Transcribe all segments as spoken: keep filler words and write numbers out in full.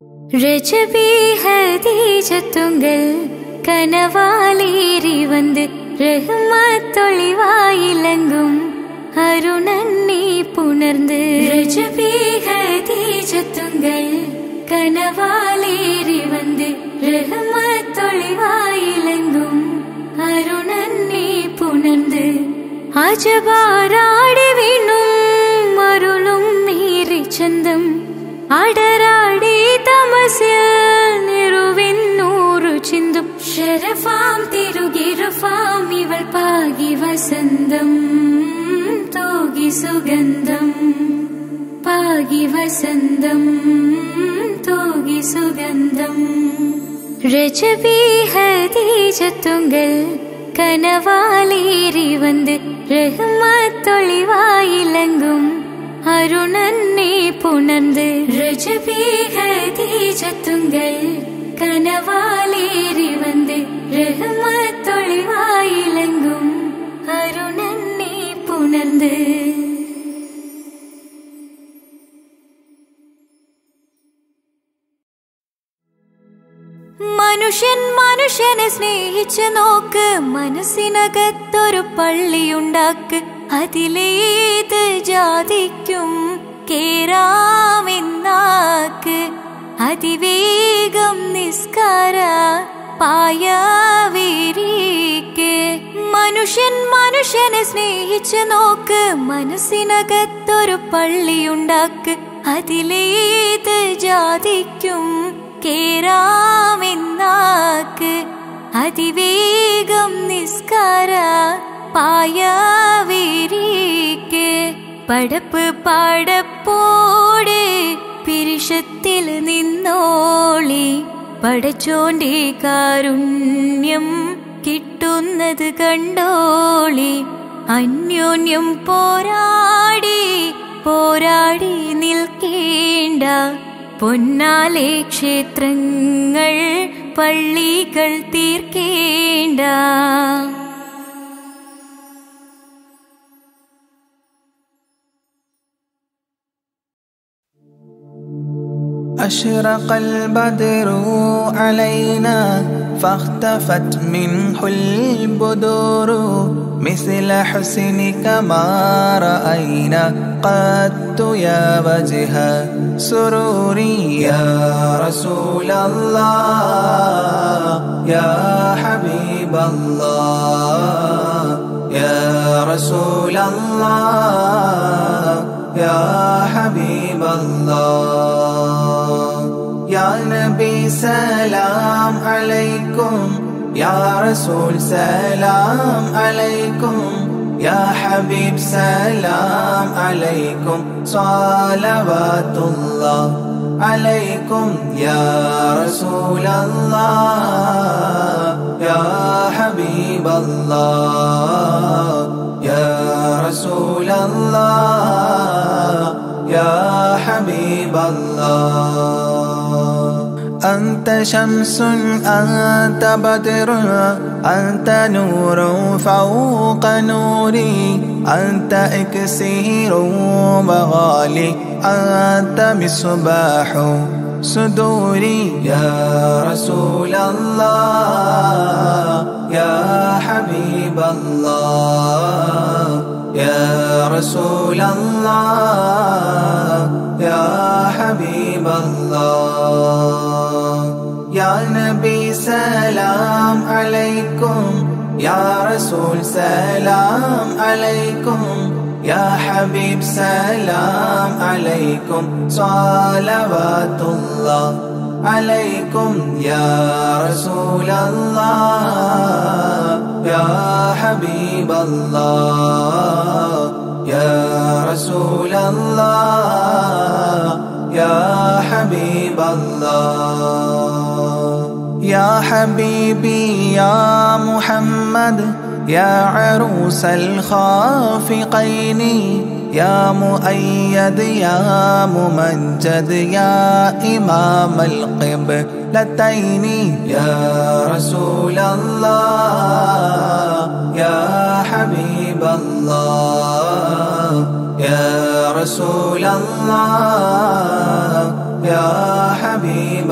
രജബി ഹദീജത്തുങ്കൽ കനവാലേറി വന്ന് റഹ്മത്തൊളിവായിലങ്കും അരുണന്നീ പുണർന്ന്. രജബി ഹദീജത്തുങ്കൽ കനവാലേറി വന്ന് റഹ്മത്തൊളിവായിലങ്കും അരുണന്നീ പുണർന്ന്. അജബാരാടി വീണും അരുളും മീറി ചന്തം അടരാടി തമസിൽ നിറുവിന്നൂറു ചിന്തും. ശരഫാം തിരുകിരുഫാം ഇവൾ പാകി വസന്തം തോകി സുഗന്ധം പാകി വസന്തം തോകി സുഗന്ധം. രജബി ഹദീജത്തുങ്കൽ കനവാലേറി വന്ന് റഹ്മത്തൊളിവായിലങ്കും അരുണന്നീ പുണർന്ന്. രജബി ഹദീജത്തുങ്കൽ കനവാലേറി വന്ന് റഹ്മത്തൊളിവായിലങ്കും അരുണന്നീ പുണർന്ന്. മനുഷ്യൻ മനുഷ്യനെ സ്നേഹിച്ച് നോക്ക്, മനസ്സിനകത്തൊരു പള്ളിയുണ്ടാക്ക്. അതിലേത് ജാതിക്കും കേറാമെന്നാക്ക്. അതിവേഗം നിസ്കാര പായവിരിക്ക്. മനുഷ്യൻ മനുഷ്യനെ സ്നേഹിച്ച് നോക്ക്, മനസ്സിനകത്തൊരു പള്ളിയുണ്ടാക്ക്. അതിലേത് ജാതിക്കും കേറാമെന്നാക്ക്. അതിവേഗം നിസ്കാര പായവിരിക്ക്. പടപ്പ് പടപ്പോടെ പിരിശത്തിൽ നിന്നോളി. പടച്ചോന്റെ കാരുണ്യം കിട്ടുന്നത് കണ്ടോളി. അന്യോന്യം പോരാടി പോരാടി നിൽക്കേണ്ട. പൊന്നാലെ ക്ഷേത്രങ്ങൾ പള്ളികൾ തീർക്കേണ്ട. أشرق البدر علينا فاختفت منه البدور. مثل حسنك ما رأينا قط يا وجه سروري. يا رسول الله يا حبيب الله يا رسول الله يا حبيب الله. يا نبي سلام عليكم يا رسول سلام عليكم يا حبيب سلام عليكم. صلوات الله عليكم يا رسول الله يا حبيب الله يا رسول الله يا حبيب الله. أنت شمس أنت بدر أنت نور فوق نوري. أنت إكسير وغالي أنت مصباح صدوري. يا رسول الله يا حبيب الله يا رسول الله يا حبيب الله. يا نبي سلام عليكم يا رسول سلام عليكم يا حبيب سلام عليكم. صلوات الله عليكم يا رسول الله يا حبيب الله يا رسول الله يا حبيب الله. يا حبيبي يا محمد يا عروس الخافقين يا مؤيد يا ممجد يا إمام القبلتين. يا رسول الله يا حبيب الله يا رسول الله يا حبيب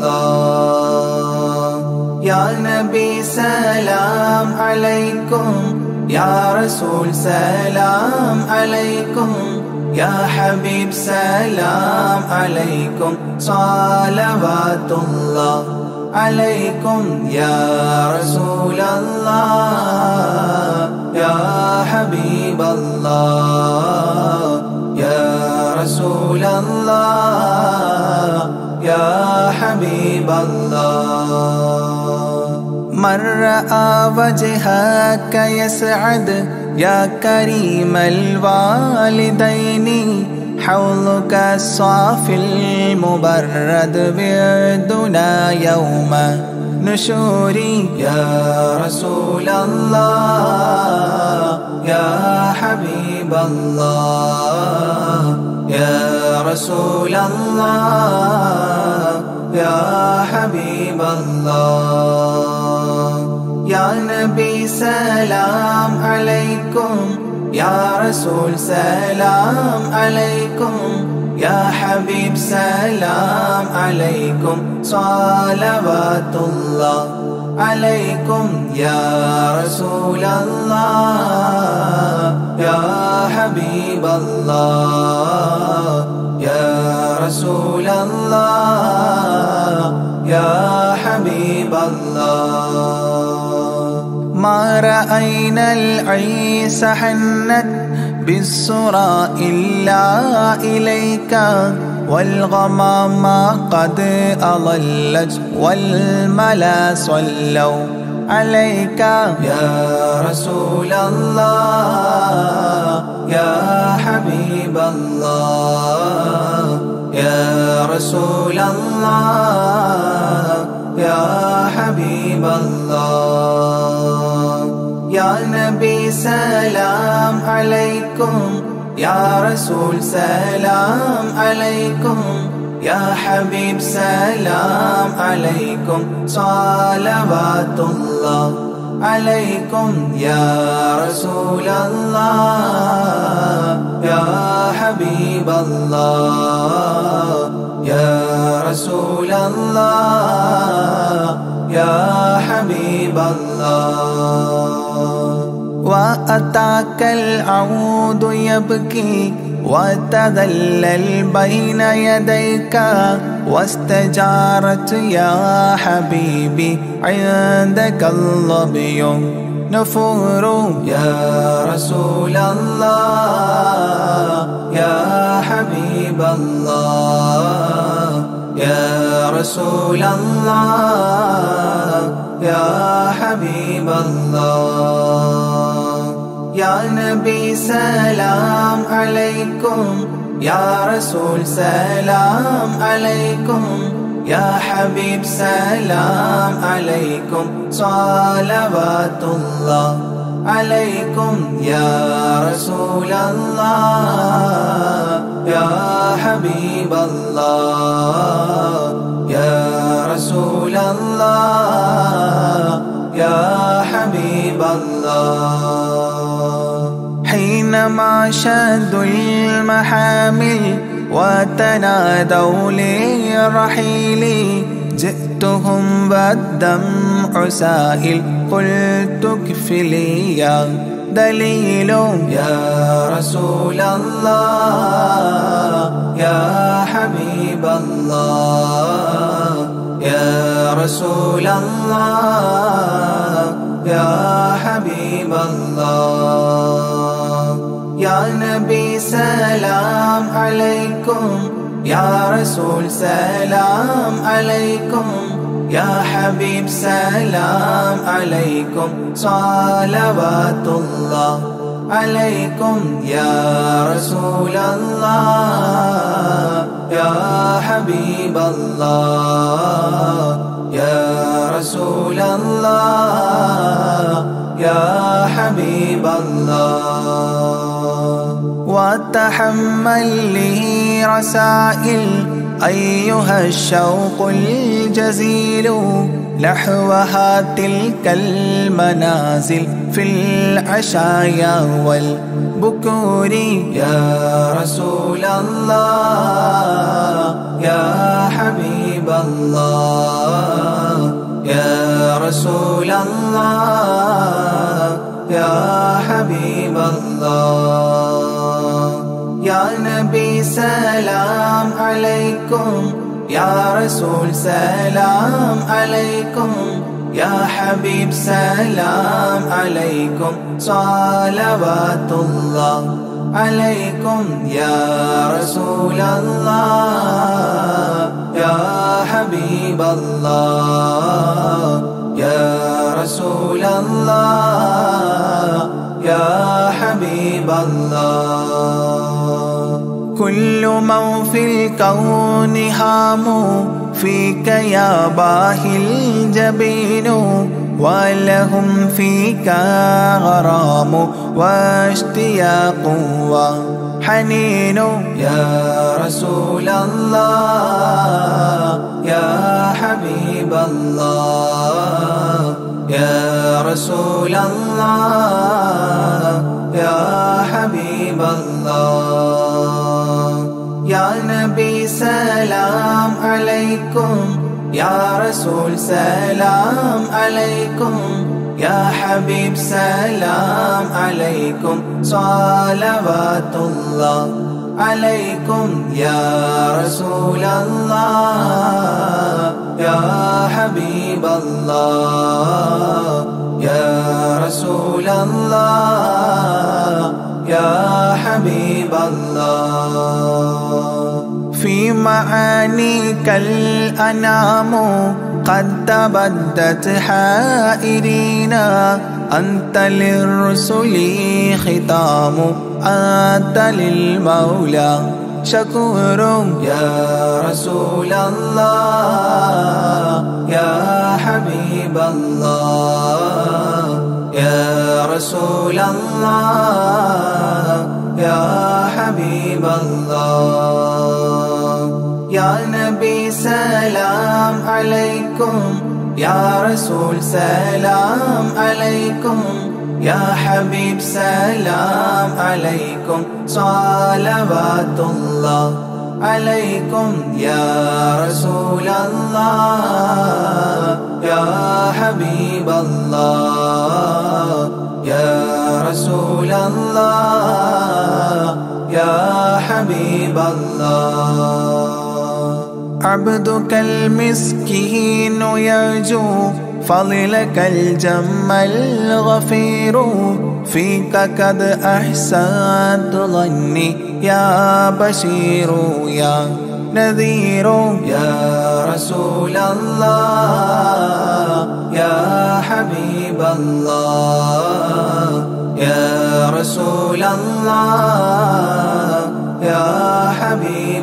الله يا نبي سلام عليكم يا رسول سلام عليكم يا حبيب سلام عليكم صلوات الله عليكم يا رسول الله يا حبيب الله يا رسول الله يا حبيب الله من رأى وجهك يسعد يا كريم الوالدين حوضك الصافي المبرد بعدنا يوم نشوري يا رسول الله يا حبيب الله يا رسول الله يا حبيب الله يا نبي سلام عليكم يا رسول سلام عليكم يا حبيب سلام عليكم صلوات الله عليكم يا رسول الله يا حبيب الله يا رسول الله يا حبيب الله ما رأينا العيس حنت بالسرى إلا إليك والغمام قد أضلت والملا صلوا عليك يا رسول الله يا حبيب الله يا رسول الله يا حبيب الله يا نبي سلام عليكم يا رسول سلام عليكم يا حبيب سلام عليكم صلوات الله عليكم يا رسول الله يا حبيب الله يا رسول الله يا حبيب الله وأتاك العود يبكي وتذلل بين يديك واستجارت يا حبيبي عندك الظبي نفور يا رسول الله يا حبيب الله يا رسول الله يا حبيب الله يا نبي سلام عليكم يا رسول سلام عليكم يا حبيب سلام عليكم صلوات الله عليكم يا رسول الله يا حبيب الله يا رسول الله يا حبيب الله حينما شدوا المحامل وتنادوا لرحيل جئتهم والدمع سائل قلت اكفلي يا دليل يا رسول الله يا حبيب الله يا رسول الله يا حبيب الله يا نبي سلام عليكم يا رسول سلام عليكم يا حبيب سلام عليكم صلوات الله عليكم يا رسول الله يا حبيب الله يا رسول الله يا حبيب الله وتحمل لي رسائل أيها الشوق الجزيل نحوها تلك المنازل في العشايا والبكور يا رسول الله يا حبيب الله يا رسول الله يا حبيب الله يا نبي سلام عليكم يا رسول سلام عليكم يا حبيب سلام عليكم صلوات الله عليكم يا رسول الله يا حبيب الله يا رسول الله يا حبيب الله كل من في الكون هام فيك يا باهي الجبين ولهم فيك غرام واشتياق وحنين يا رسول الله يا حبيب الله يا رسول الله يا حبيب الله يا نبي سلام عليكم يا رسول سلام عليكم يا حبيب سلام عليكم صلوات الله عليكم يا رسول الله يا حبيب الله يا رسول الله يا حبيب الله في معانيك الأنام قد تبدت حائرين أنت للرسل ختام أنت للمولى شكور يا رسول الله يا حبيب الله يا رسول الله يا حبيب الله يا نبي سلام عليكم يا رسول سلام عليكم يا حبيب سلام عليكم صلوات الله عليكم يا رسول الله يا حبيب الله يا رسول الله يا حبيب الله عبدك المسكين يرجو فضلك الجم الغفير فيك قد أحسنت ظني يا بشير يا نذير يا رسول الله يا حبيب الله يا رسول الله يا حبيب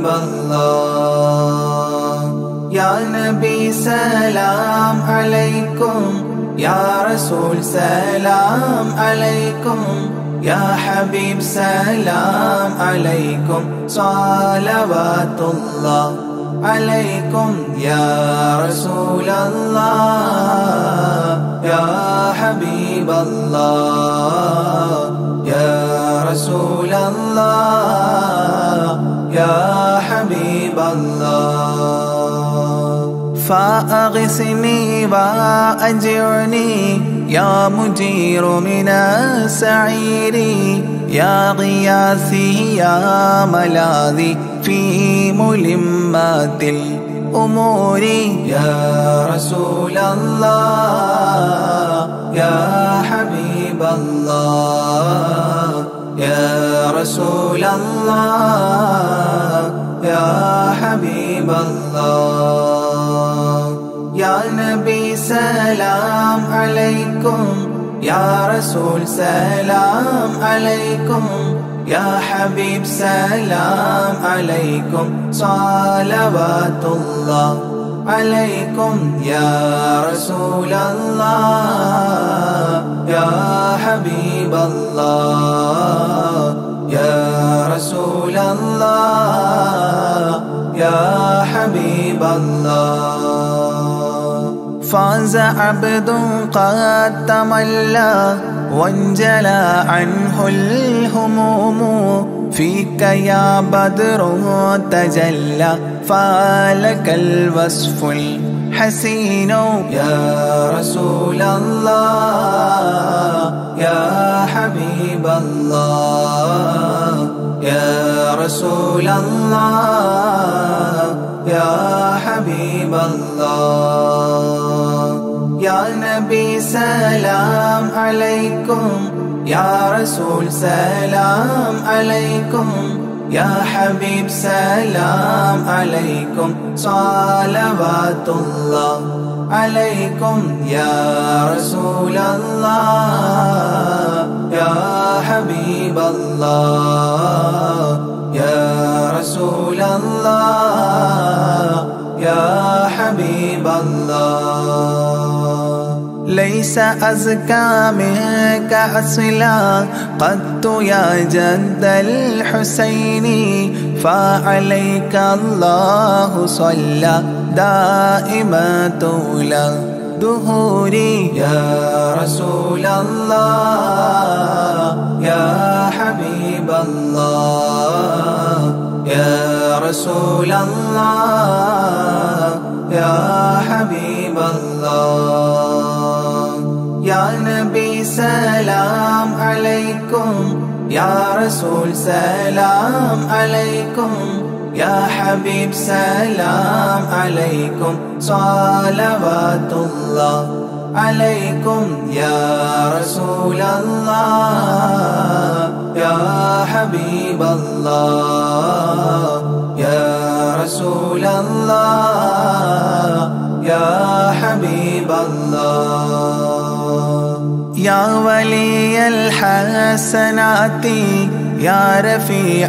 الله يا نبي سلام عليكم يا رسول سلام عليكم يا حبيب سلام عليكم صلوات الله عليكم يا رسول الله يا حبيب الله يا رسول الله يا حبيب الله فأغثني وأجرني يا مجير من السعير يا غياثي يا ملاذي في ملمات الأمور يا رسول الله يا حبيب الله يا رسول الله يا حبيب الله يا نبي سلام عليكم يا رسول سلام عليكم يا حبيب سلام عليكم صلوات الله عليكم يا رسول الله يا حبيب الله يا رسول الله يا حبيب الله فاز عبد قد تملى وانجلى عنه الهموم فيك يا بدر تجلى فلك الوصف الحسين يا رسول الله يا حبيب الله يا رسول الله يا حبيب الله يا نبي سلام عليكم يا رسول سلام عليكم يا حبيب سلام عليكم صلوات الله عليكم يا رسول الله يا حبيب الله يا رسول الله يا حبيب الله ليس أزكى منك أصلا قط يا جد الحسين فعليك الله صلى دائما طول دهوري يا رسول الله يا حبيب الله يا رسول الله يا حبيب الله يا نبي سلام عليكم يا رسول سلام عليكم يا حبيب سلام عليكم صلوات الله عليكم يا رسول الله يا حبيب الله يا رسول الله يا حبيب الله يا ولي الحسنات يا رفيع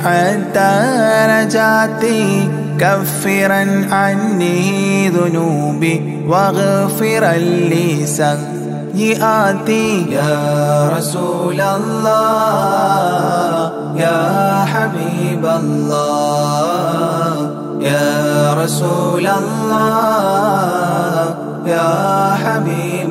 الدرجات كفرا عني ذنوبي واغفرا لي سيئاتي يا رسول الله يا حبيب الله يا رسول الله يا حبيب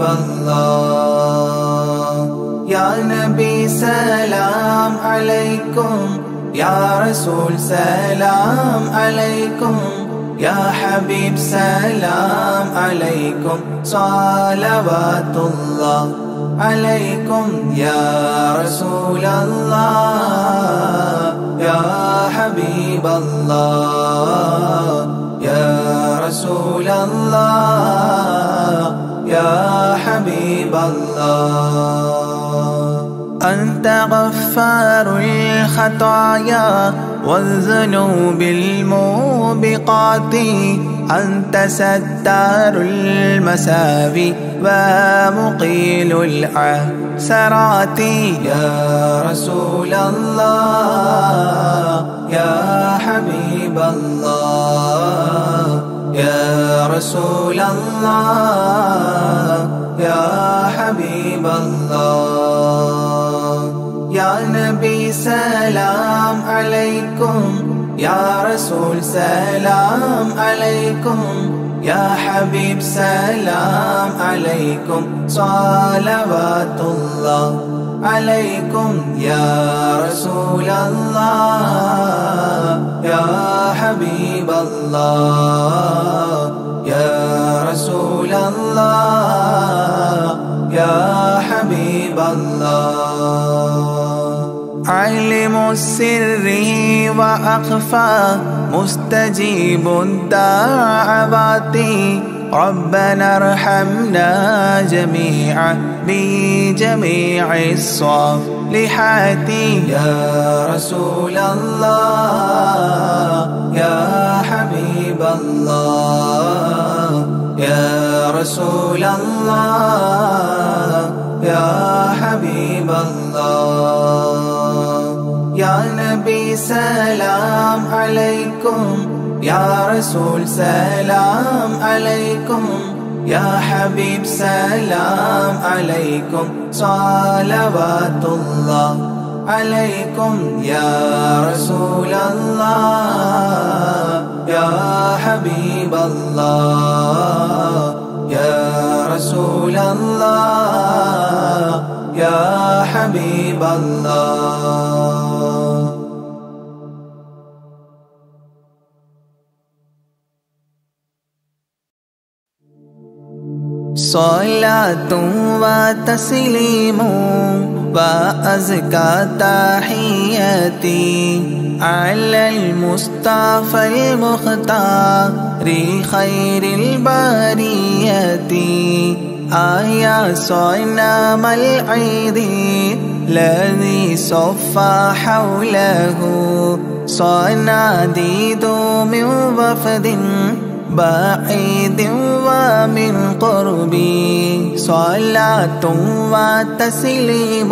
الله يا نبي سلام عليكم يا رسول سلام عليكم يا حبيب سلام عليكم صلوات الله عليكم يا رسول الله يا حبيب الله يا رسول الله يا حبيب الله أنت غفار الخطايا والذنوب الموبقات أنت ستار المساوي ومقيل العثرات يا رسول الله يا حبيب الله يا رسول الله يا حبيب الله يا نبي سلام عليكم يا رسول سلام عليكم يا حبيب سلام عليكم صلوات الله عليكم يا رسول الله يا حبيب الله يا رسول الله يا حبيب الله علم السر وأخفى مستجيب الدعوات ربنا ارحمنا جميعا بجميع الصالحات يا رسول الله يا حبيب الله يا رسول الله يا حبيب الله يا نبي سلام عليكم يا رسول سلام عليكم يا حبيب سلام عليكم صلوات الله عليكم يا رسول الله يا حبيب الله يا رسول الله يا حبيب الله صلاة وتسليم وأزكى تحياتي على المصطفى المختار خير البريات. آيا صنم العيد الذي صفى حوله صناديد من وفد بعيد ومن قربي. صلاة وتسليم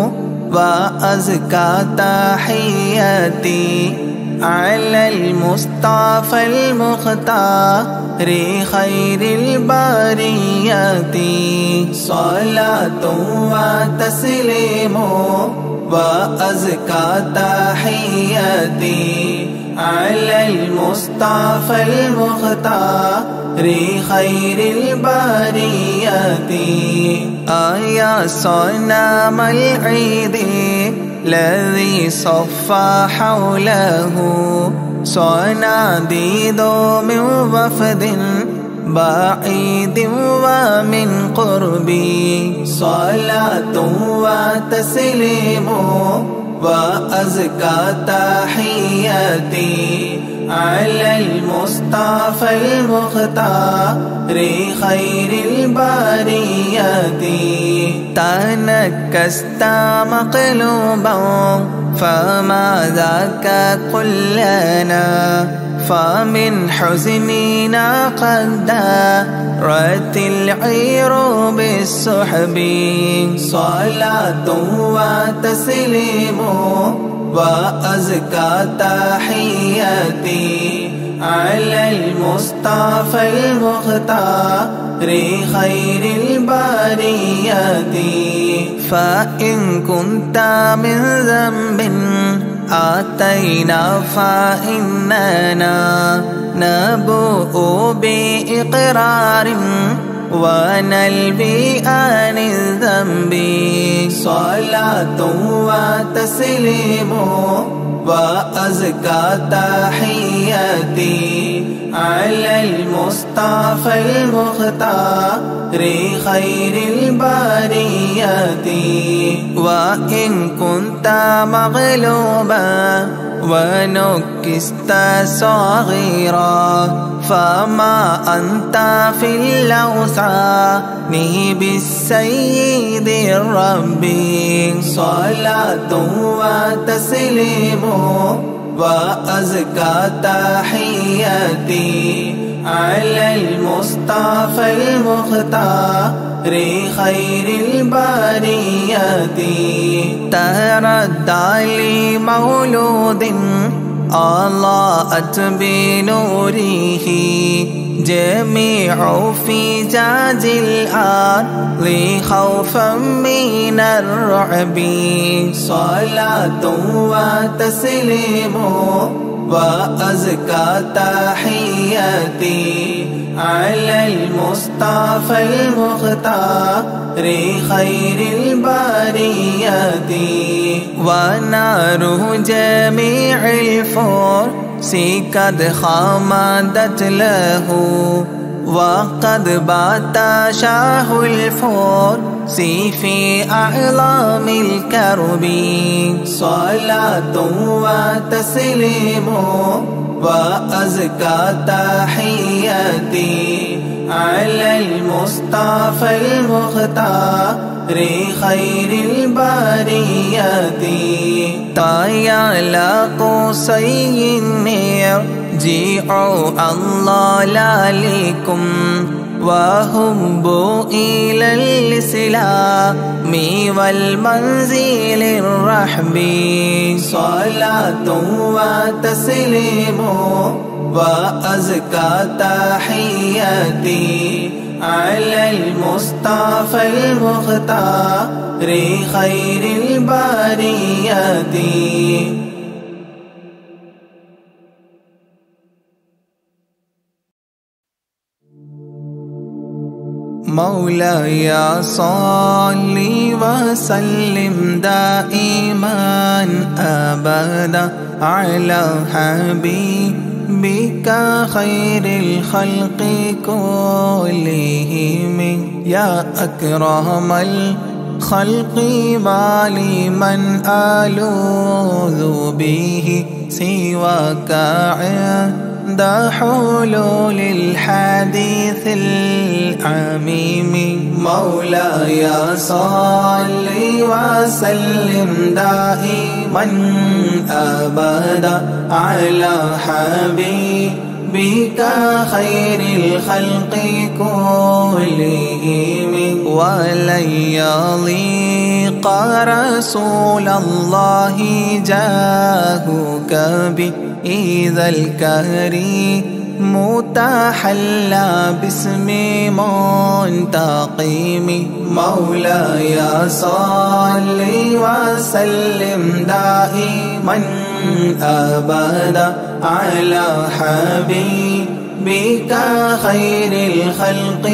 وأزكى تحياتي على المصطفى المختار خير البريات. صلاة وتسليم وأزكى تحياتي على المصطفى المختار خير البريات. آيا صنم العيد الذي صفى حوله صناديد من وفد بعيد ومن قربي. صلاة وتسليم وأزكى تحياتي على المصطفى المختار خير البريات. تنكست مقلوبا فما ذاك قل لنا فمن حزننا قد دارت العير بالسحب. صلاة وتسليم وأزكى تحياتي على المصطفى المختار خير البريات. فإن كنت من ذنب آتينا فإننا نبوء بإقرار ونلبي عن الذنب. صلاة وتسليم وأزكى تحياتي على المصطفى المختار خير البريات. وإن كنت مغلوبا ونكست صغيرا فما أنت في الأوثان بالسيد الرب. صلاة وتسليم وأزكى تحياتي على المصطفى المختار خير البريات. تردى لي مولود أضاءت بنوره جميع فجاج الأرض خوفا من الرعب. صلاة وتسليم وأزكى تحياتي على المصطفى المختار خير البريات. ونار جميع الفرس قد خمدت له وقد بات شاه الفرس في أعلام الكرب. صلاة وتسليم وأزكى تحياتي على المصطفى المختار خير البريات. طايا قصي يرجعوا الله لكم وهبوا إلى الإسلام والمنزل الرحب. صلاة وتسليم وأزكى تحياتي على المصطفى المختار خير البريات. مولاي صل وسلم دائما أبدا على حبيبك خير الخلق كلهم. يا أكرم الخلق ما لي من ألوذ به سواك عند حلول الحديث العميم. مولاي صل وسلم دائما أبدا على حبيبك خير الخلق كلهم. ولن يضيق رسول الله جاهك بإذا الكريم متحلى باسم منتقم. مولاي صل وسلم دائما أبدا على حبيبك خير الخلق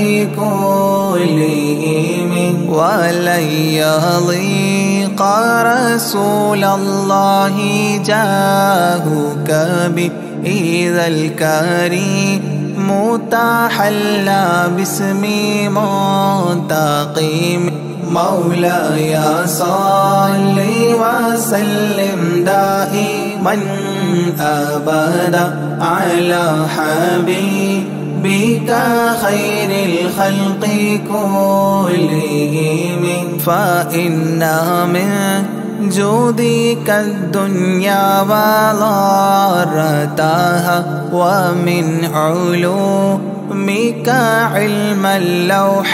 كلهم. ولن يضيق رسول الله جاهك بإذا الكريم متحلى باسم منتقم. مولاي صل وسلم دائما أبدا على حبيبك خير الخلق كلهم. فإن من جودك الدنيا وضارتها ومن علومك علم اللوح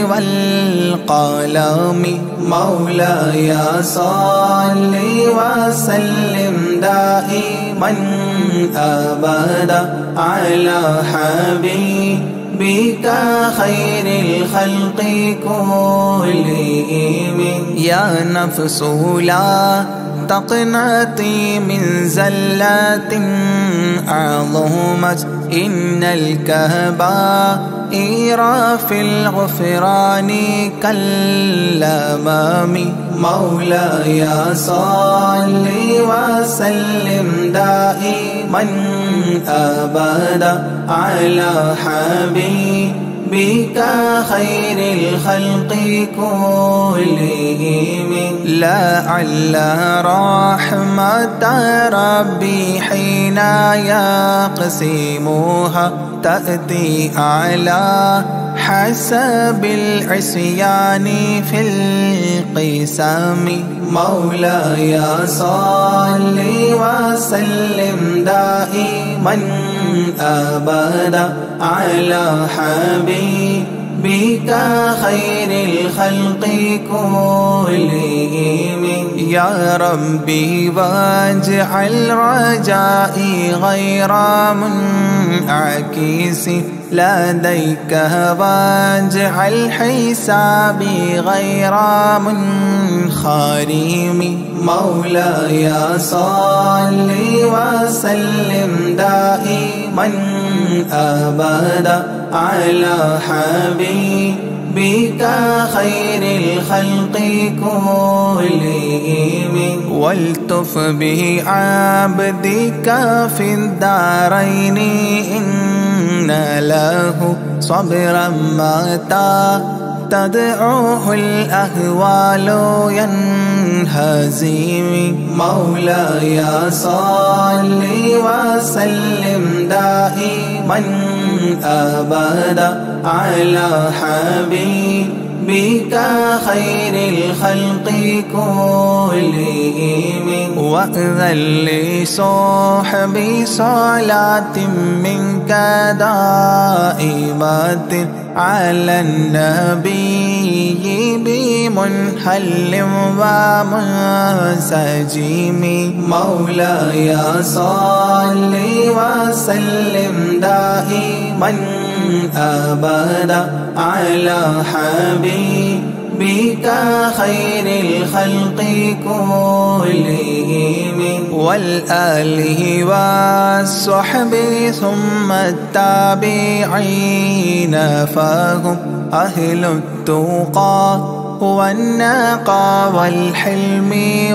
والقلم. مولاي صل وسلم دائما أبدا على حبيبك خير الخلق كلهم. يا نفس لا تقنطي من زلات عظمت إن الكبائر في الغفران كالأمام. مولاي صل وسلم دائما أبدا على حبيبك خير الخلق كلهم. لعل رحمة ربي حين يقسمها تأتي على حسب العصيان في القسم. مولاي صل وسلم دائما أبدا على حبيبك خير الخلق كلهم. يا ربي واجعل رجائي غير منعكس لديك واجعل حسابي غير منخرم. مولاي صل وسلم دائما أبدا على حبيبك خير الخلق كلهم. والتف به عبدك في الدارين إن له صبرا متى تدعوه الأهوال ينهزم. مولاي صل وسلم دائما أبدا على حبيبك خير الخلق كلهم. وأذن لصحبي صلاة منك دائمة على النبي بمنحل ومنسجم. مولاي صل وسلم دائما أبدا على حبيبك خير الخلق كلهم. والآله والصحب ثم التابعين فهم أهل التقى والنقى والحلم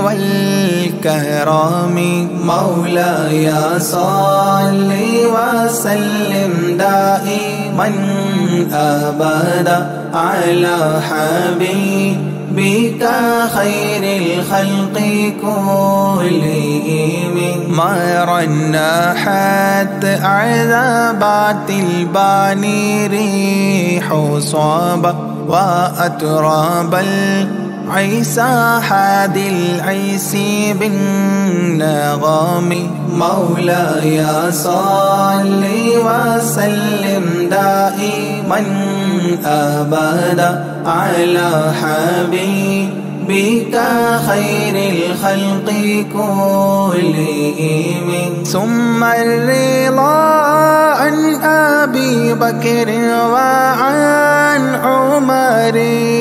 والكرم. مولاي صل وسلم دائما أبدا على حبيبك خير الخلق كلهم. ما رنحت عذابات الباني ريح صابا وأتراب العيسى حاد العيس بالنغم. مولاي صل وسلم دائما أبدا على حبيبك خير الخلق كلهم. ثم الرضا عن أبي بكر وعن عمر،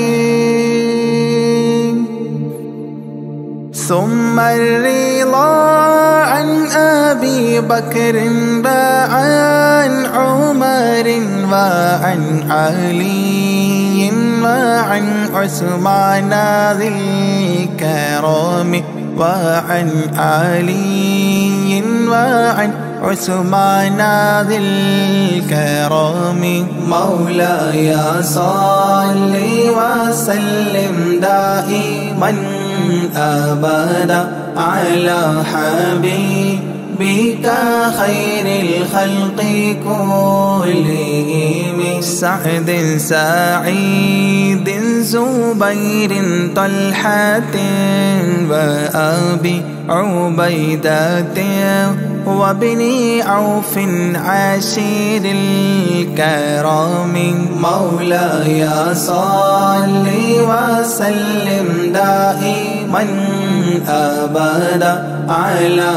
ثم الرضا عن أبي بكر وعن عمر وعن علي وعن عثمان ذي الكرم، وعن علي وعن عثمان ذي الكرم. مولاي صل وسلم دائما أبدا على حبيبك خير الخلق كلهم. سعد سعيد زبير طلحة وأبي عبيدة وابن عوف عشير الكرام. مولاي صل وسلم دائما أبدا على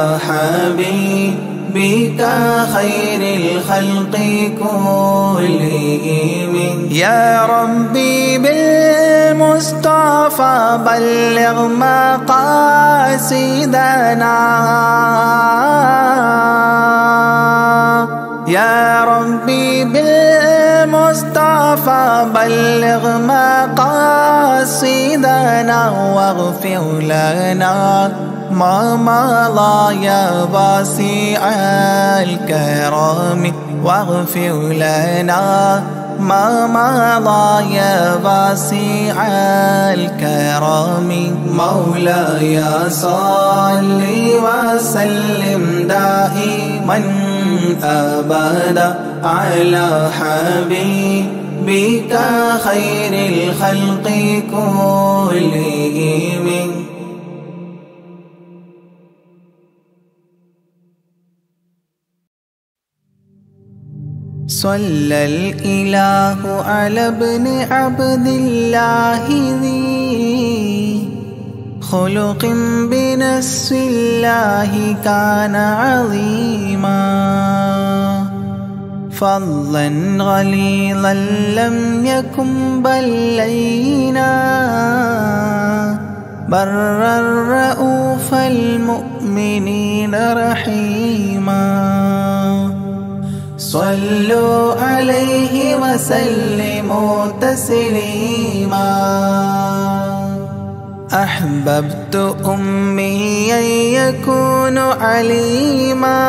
حبيبك خير الخلق كلهم. يا ربي بالمصطفى بلغ مقاصدنا، يا ربي بالمصطفى بلغ مقاصدنا واغفر لنا ما مضى يا واسع الكرم، واغفر لنا ما مضى يا واسع الكرم. مولاي صل وسلم دائما أبدا على حبيبك خير الخلق كلهم. صلى الإله على ابن عبد الله ذي خلق بنص الله كان عظيما، فضلا غليظا لم يكن بل لينا، برا رؤوف المؤمنين رحيما. صلوا عليه وسلموا تسليما. أحببت أميا يكون عليما،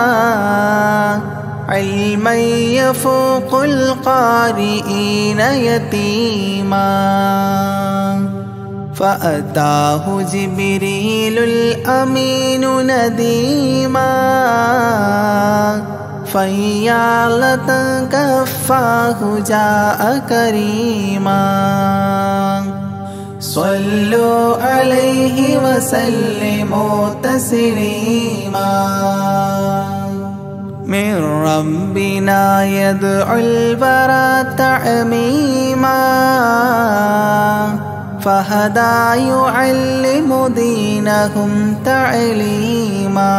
علما يفوق القارئين يتيما، فأتاه جبريل الأمين نديما، فيالة كفاه جاء كريما. صلوا عليه وسلموا تسليما. من ربنا يدعو البرى تعميما، فهدى يعلم دينهم تعليما،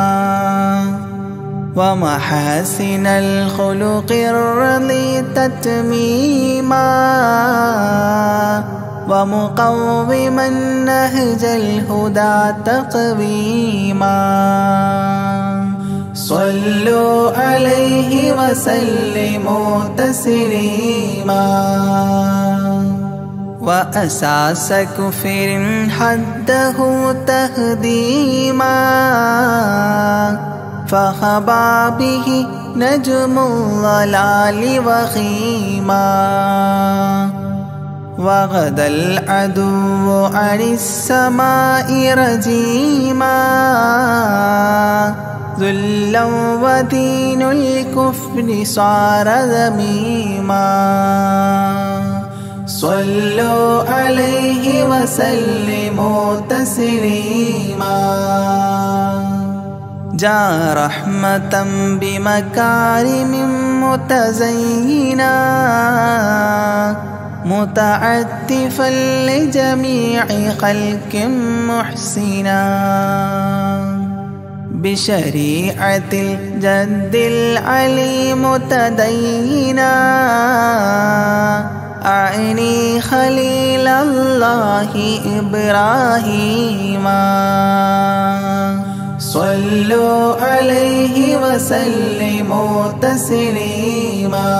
ومحاسن الخلق الرضي تتميما، ومقوما نهج الهدى تقويما. صلوا عليه وسلموا تسليما. وأساس كفر حده تهديما فخبا به نجم الضلال وخيما وغدا العدو عن السماء رجيما ذلا ودين الكفر صار ذميما صلوا عليه وسلموا تسليما جاء رحمة بمكارم متزينا متعتفا لجميع خلق محسنا بشريعة الجد العلي متدينا أعني خليل الله إبراهيم صلوا عليه وسلموا تسليما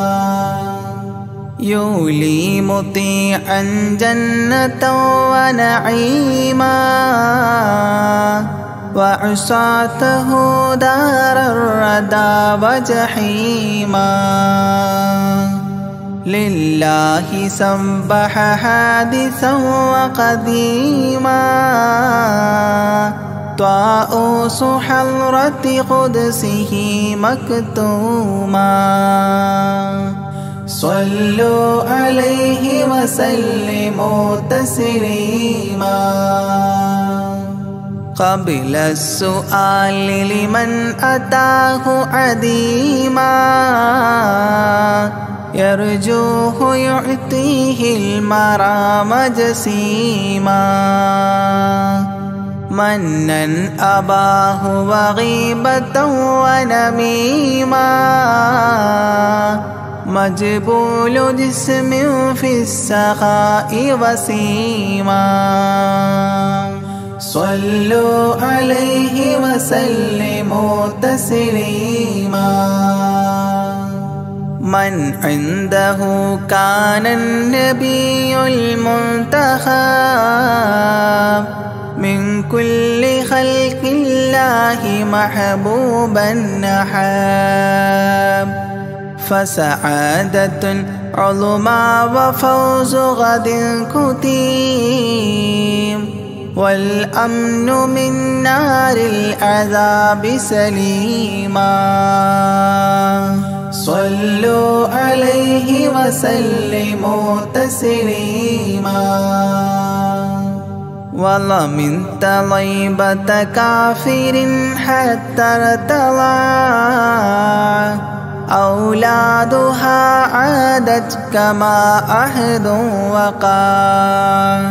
يولي مطيعا جنة ونعيما وعصاته دار الردى وجحيما لله سبح حادثا وقديما طاؤوس حضرة قدسه مكتوما صلوا عليه وسلموا تسليما قبل السؤال لمن أتاه عديما يرجوه يعطيه المرام جسيما منا أباه وغيبة ونميما مجبول جسم في السخاء وسيما صلوا عليه وسلموا تسليما من عنده كان النبي المنتخب من كل خلق الله محبوبا نحاب فسعادة عظمى وفوز غد كتيم والأمن من نار العذاب سليما صلوا عليه وسلموا تسليما ومن طيبة كافر حتى ارتضى أولادها عادت كما عهد وقع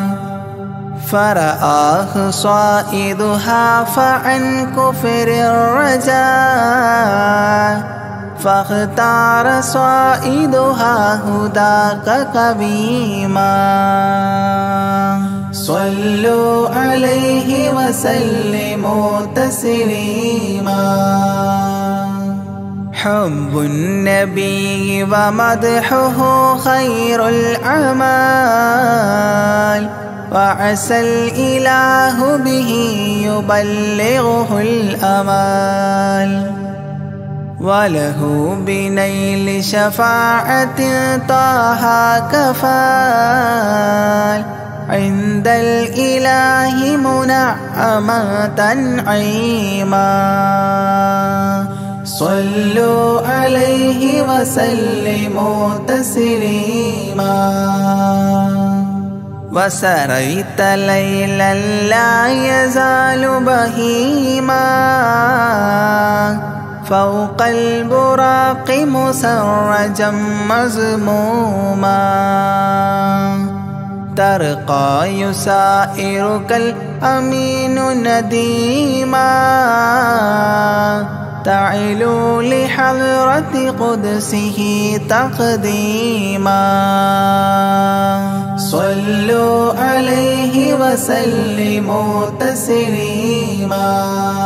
فرآه صائدها فعن كفر الرجاء فاختار صائدها هداك قويما صلوا عليه وسلموا تسليما حب النبي ومدحه خير الأعمال وعسى الإله به يبلغه الأمال وله بنيل شفاعة طه كفال عند الإله منعمة عيما صلوا عليه وسلموا تسليما وسريت ليلا لا يزال بهيما فوق البراق مسرجا مزموما ترقى يسائرك الأمين نديما تعلو لحضرة قدسه تقديما صلوا عليه وسلموا تسليما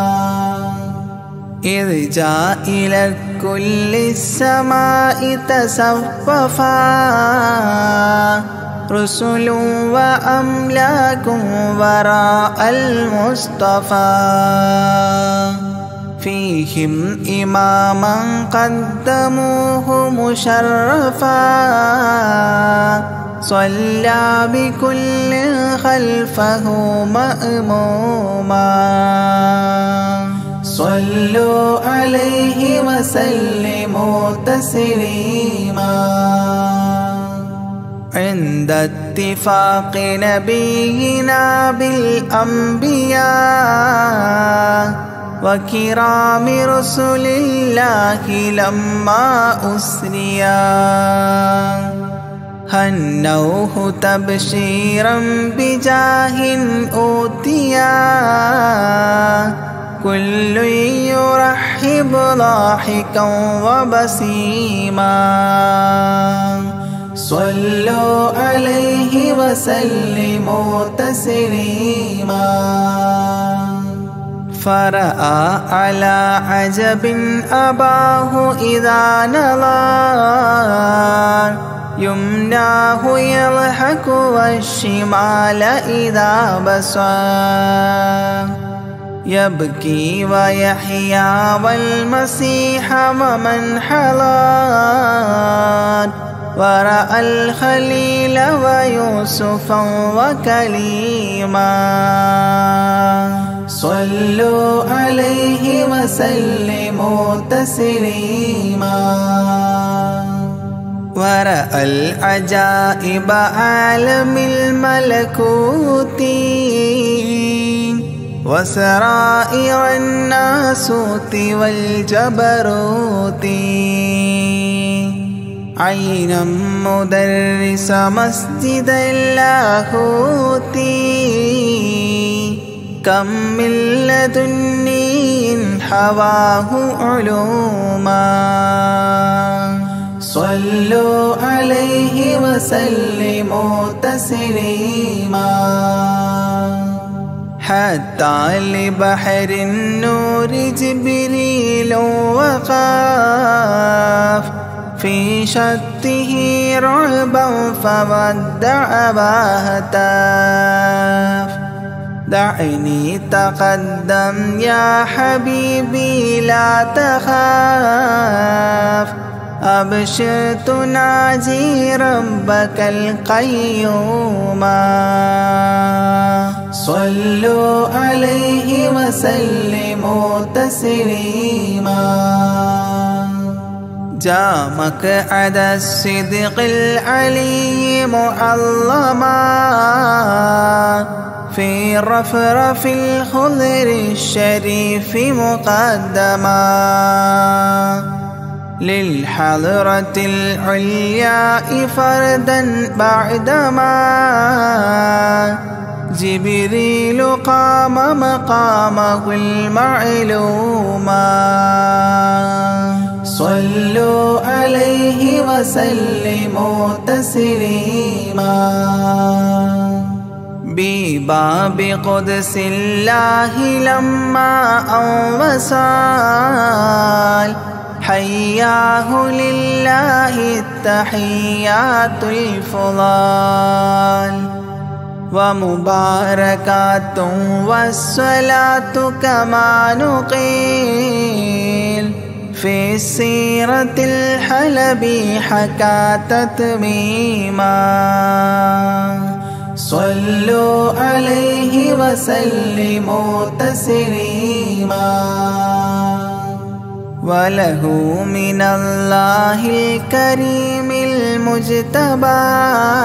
إذ جاء إلى كل السماء تصففا رسل وأملاك وراء المصطفى فيهم إماما قدموه مشرفا صلى بكل خلفه مأموما صلوا عليه وسلموا تسليما عند اتفاق نبينا بالأنبياء وكرام رسل الله لما أسريا هنوه تبشيرا بجاه أوتيا كل يرحب ضاحكا وبسيما صلوا عليه وسلموا تسليما فرأى على عجب أباه إذا نظر يمناه يضحك والشمال إذا بصر يبكي ويحيى والمسيح ومن حضر ورأى الخليل ويوسفا وكليما صلوا عليه وسلموا تسليما ورأى العجائب عالم الملكوت وسرائر الناسوت والجبروت عينا مدرس مسجد اللاهوت كم من لدني حواه علوما صلوا عليه وسلموا تسليما حتى لبحر النور جبريل وقاف في شته رعبا فودع وهتاف دعني تقدم يا حبيبي لا تخاف أبشر تناجي ربك القيوم صلوا عليه وسلموا تسليما جاء مقعد الصدق العلي معظما في رفرف الخضر الشريف مقدما للحضرة العليا فردا بعدما جبريل قام مقامه المعلوما صلوا عليه وسلموا تسليما بباب قدس الله لما أنوصال حياه لله التحيات الفضال ومباركات والصلاة كما نقيل في السيرة الحلبي حكى تتميما صلوا عليه وسلموا تسليما وله من الله الكريم المجتبى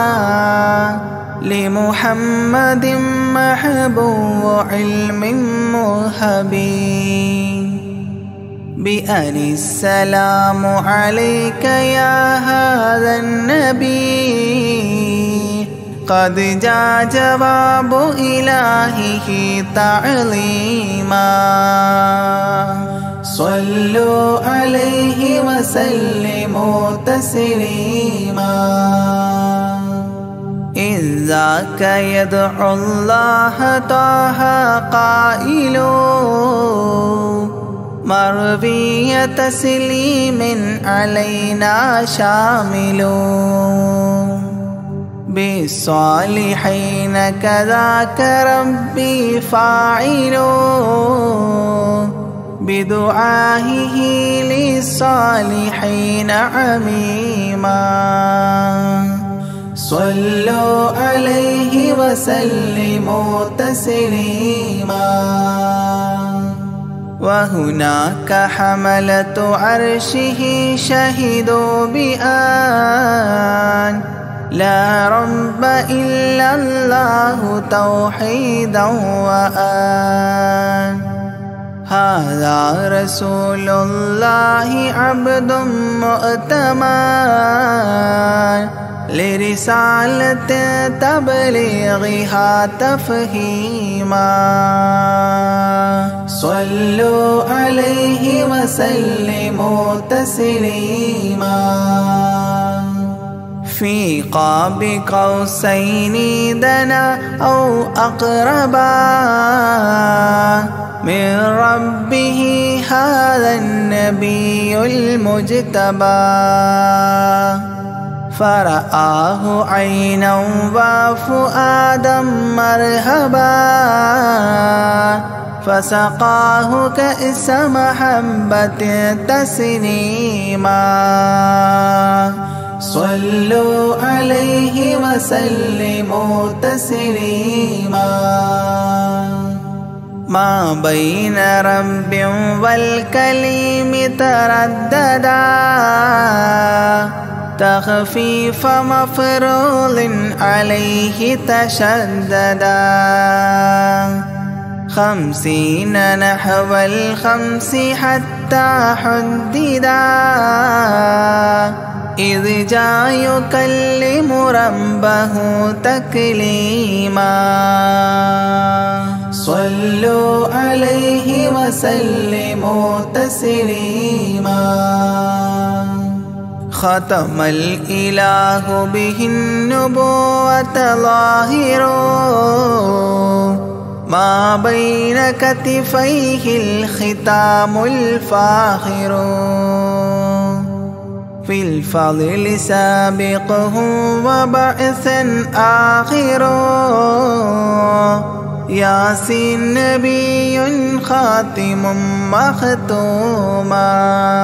لمحمد محبوب علم مهبي بأن السلام عليك يا هذا النبي قد جاء جواب إلهه تعظيما صلوا عليه وسلموا تسليما إذ ذاك يدعو الله طه قائل مروي تسليم علينا شامل للصالحين كذاك ربي فاعل بدعائه للصالحين عميما صلوا عليه وسلموا تسليما وهناك حملة عرشه شهدوا بأن لا رب إلا الله توحيدا وأن هذا رسول الله عبد مؤتمن لرسالة تبليغها تفهيما صلوا عليه وسلموا تسليما في قاب قوسين دنا أو أقربا من ربه هذا النبي المجتبى فرآه عينا وفؤادا مرهبا فسقاه كأس محبة تسنيما صلوا عليه وسلموا تسليما ما بين رب والكليم ترددا تخفيف مفروض عليه تشددا خمسين نحو الخمس حتى حددا إذ جاء يكلم ربه تكليما صلوا عليه وسلموا تسليما ختم الإله به النبوة ظاهر ما بين كتفيه الختام الفاخر في الفضل سابقه وبعثا آخر ياسين نبي خاتم مختوما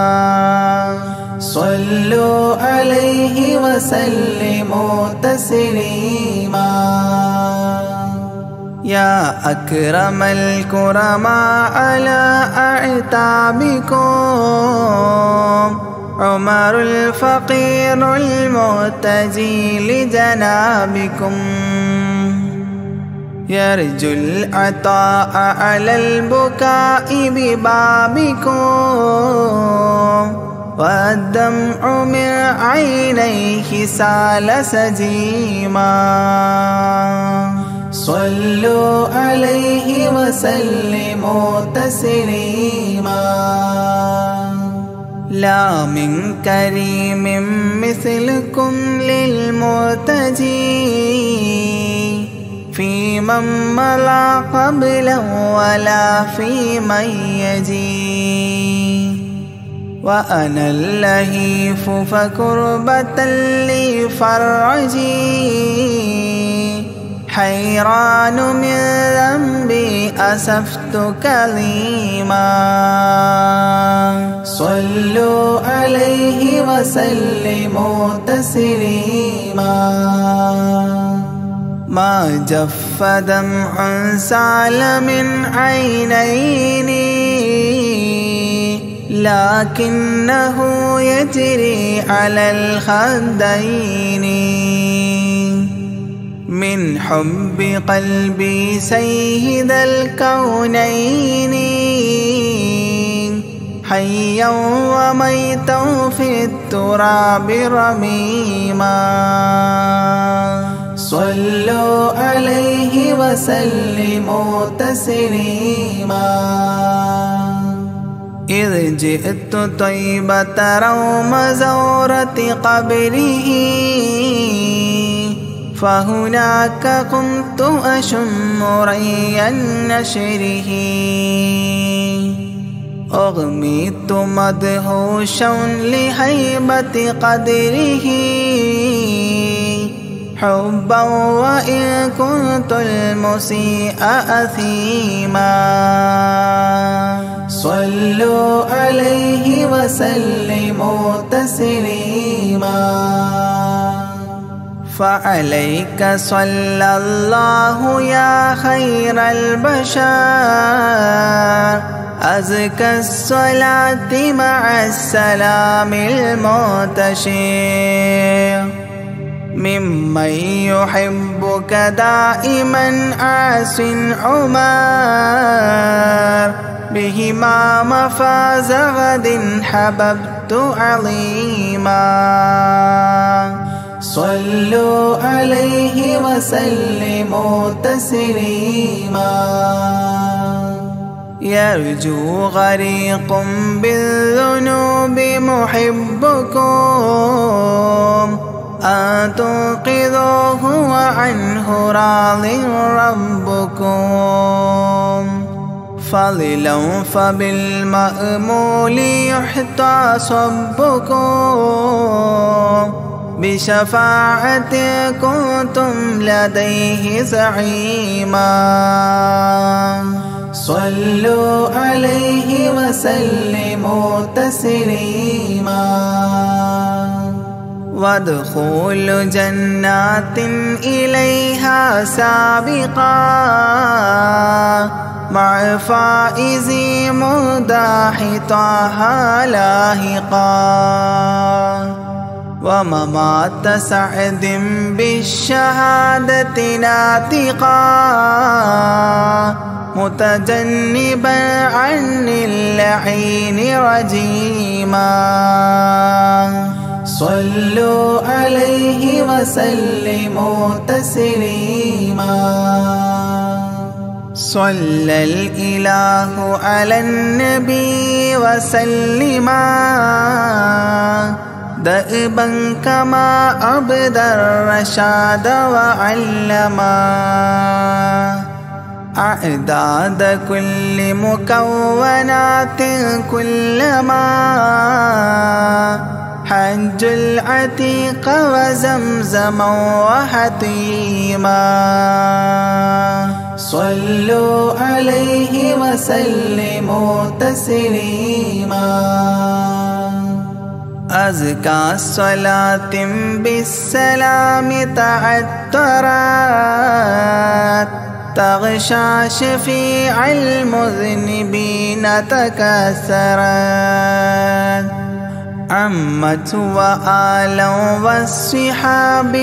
صلوا عليه وسلموا تسليما يا أكرم الكرماء على أعتابكم عمر الفقير المعتزي لجنابكم يرجو العطاء على البكاء ببابكم والدمع من عينيه سال سجيما صلوا عليه وسلموا تسليما لا من كريم مثلكم للمرتجي في من ملا قبلا ولا في من يجي وأنا اللهيف فكربة لي فرجي حيران من ذنبي أسفت كظيما صلوا عليه وسلموا تسليما ما جف دمع سال من عينيني لكنه يجري على الخدين من حب قلبي سيد الكونين حيا وميتا في التراب رميما صلوا عليه وسلموا تسليما إذ جئت طيبة روم زورة قبره فهناك قمت أشم ري نشره أغميت مدهوشا لهيبة قدره حبا وإن كنت المسيء أثيما. صلوا عليه وسلموا تسليما. فعليك صلى الله يا خير البشر أزكى الصلاة مع السلام المنتشر ممن يحبك دائما عاص عمر بهما مفاز غد حببت عظيما. صلوا عليه وسلموا تسليما. يرجو غريق بالذنوب محبكم أن تنقذوه وعنه راض ربكم. فضلا فبالمأمول يحتى صبكم بشفاعة كنتم لديه زعيما. صلوا عليه وسلموا تسليما. وادخلوا جنات إليها سابقا مع فائز مداح طه لاحقا. وممات سعد بالشهادة ناطقا متجنبا عن اللعين رجيما. صلوا عليه وسلموا تسليما. صلى الإله على النبي وسلما دائبا كما أبدى الرشاد وعلما. أعداد كل مكونات كلما حج العتيق وزمزما وحطيما. صلوا عليه وسلموا تسليما. أزكى صلاة بالسلام تعترت تغشى شفيع المذنبين تكسرت. عمت وآلا والصحاب